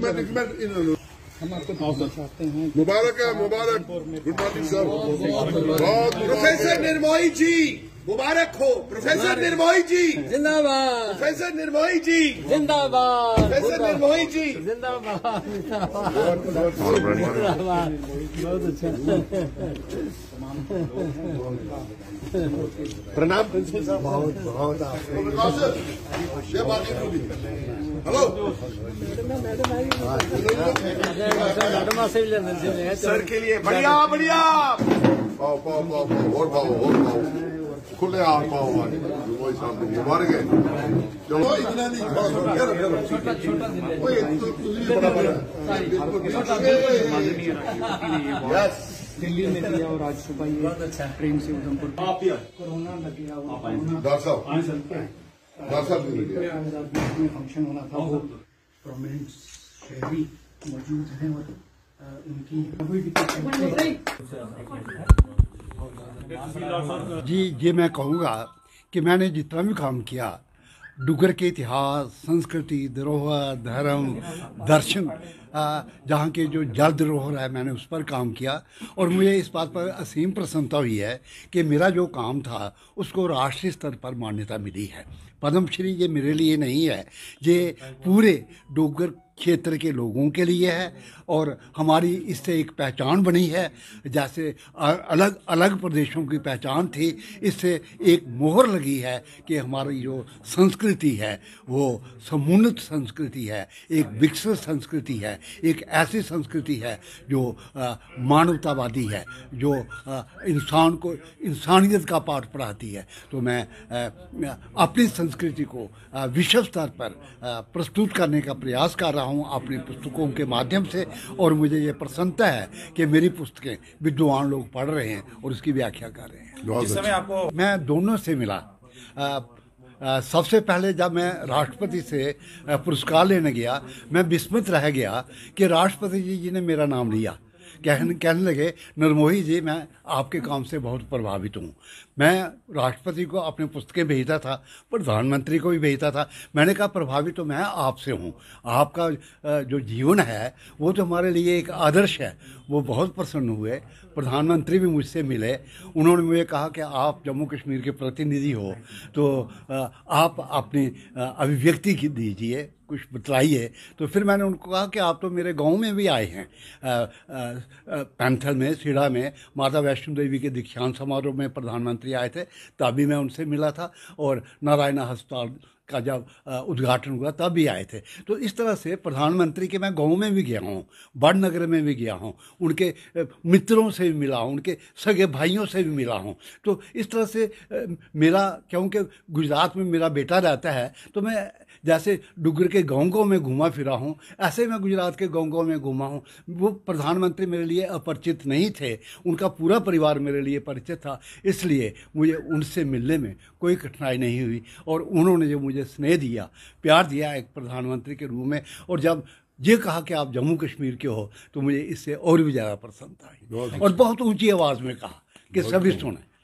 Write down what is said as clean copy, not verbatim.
हम आपको चाहते हैं। मुबारक है, मुबारक। Good morning sir. Professor Nirmohi ji मुबारक हो। प्रोफेसर निर्मोही जी जिंदाबाद। प्रोफेसर निर्मोही जी जिंदाबाद। प्रोफेसर निर्मोही जी जिंदाबाद। बहुत अच्छा। प्रणाम प्रिंसिपल साहब। बहुत बहुत हेलो सर के लिए बढ़िया बढ़िया पाओ पाओ पाओ पाओ और पाओ खुले आप पाओ वही साहब मुबारक है। चलो इतना नहीं छोटा छोटा दिल्ली में दिया और आज सुबह ये ट्रेन से उधमपुर कोरोना लग गया। डॉक्टर साहब में फंक्शन होना था, वो प्रोमिनेंट शहरी मौजूद हैं और उनकी जी ये मैं कहूँगा कि मैंने जितना भी काम किया डुग्गर के इतिहास, संस्कृति, धरोहर, धर्म, दर्शन, जहाँ के जो जल धरोहर है मैंने उस पर काम किया और मुझे इस बात पर असीम प्रसन्नता हुई है कि मेरा जो काम था उसको राष्ट्रीय स्तर पर मान्यता मिली है। पद्मश्री ये मेरे लिए नहीं है, ये पूरे डुग्गर क्षेत्र के लोगों के लिए है और हमारी इससे एक पहचान बनी है। जैसे अलग अलग प्रदेशों की पहचान थी, इससे एक मोहर लगी है कि हमारी जो संस्कृति है वो समुन्नत संस्कृति है, एक विकसित संस्कृति है, एक ऐसी संस्कृति है जो मानवतावादी है, जो इंसान को इंसानियत का पाठ पढ़ाती है। तो मैं अपनी संस्कृति को विश्व स्तर पर प्रस्तुत करने का प्रयास कर रहा हूँ अपनी पुस्तकों के माध्यम से और मुझे ये प्रसन्नता है कि मेरी पुस्तकें विद्वान लोग पढ़ रहे हैं और उसकी व्याख्या कर रहे हैं। इस समय आपको मैं दोनों से मिला। सबसे पहले जब मैं राष्ट्रपति से पुरस्कार लेने गया मैं विस्मित रह गया कि राष्ट्रपति जी ने मेरा नाम लिया। कहने लगे निर्मोही जी मैं आपके काम से बहुत प्रभावित हूँ। मैं राष्ट्रपति को अपनी पुस्तकें भेजता था, प्रधानमंत्री को भी भेजता था। मैंने कहा प्रभावित तो मैं आपसे हूँ, आपका जो जीवन है वो तो हमारे लिए एक आदर्श है। वो बहुत प्रसन्न हुए। प्रधानमंत्री भी मुझसे मिले, उन्होंने मुझे कहा कि आप जम्मू कश्मीर के प्रतिनिधि हो तो आप अपनी अभिव्यक्ति दीजिए, कुछ बतलाइए। तो फिर मैंने उनको कहा कि आप तो मेरे गांव में भी आए हैं, पैंथल में, सीढ़ा में माता वैष्णो देवी के दीक्षांत समारोह में प्रधानमंत्री आए थे, तभी मैं उनसे मिला था और नारायण अस्पताल का जब उद्घाटन हुआ तब भी आए थे। तो इस तरह से प्रधानमंत्री के मैं गाँव में भी गया हूँ, बड़नगर में भी गया हूँ, उनके मित्रों से भी मिला हूँ, उनके सगे भाइयों से भी मिला हूँ। तो इस तरह से मेरा, क्योंकि गुजरात में मेरा बेटा रहता है तो मैं जैसे डुग्गर के गाँव में घूमा फिरा हूँ, ऐसे मैं गुजरात के गाँव में घूमा हूँ। वो प्रधानमंत्री मेरे लिए अपरिचित नहीं थे, उनका पूरा परिवार मेरे लिए परिचित था, इसलिए मुझे उनसे मिलने में कोई कठिनाई नहीं हुई और उन्होंने जो मुझे स्नेह दिया, प्यार दिया एक प्रधानमंत्री के रूप में, और जब ये कहा कि आप जम्मू कश्मीर के हो तो मुझे इससे और भी ज़्यादा प्रसन्नता आई और बहुत ऊंची आवाज़ में कहा कि सभी सुने।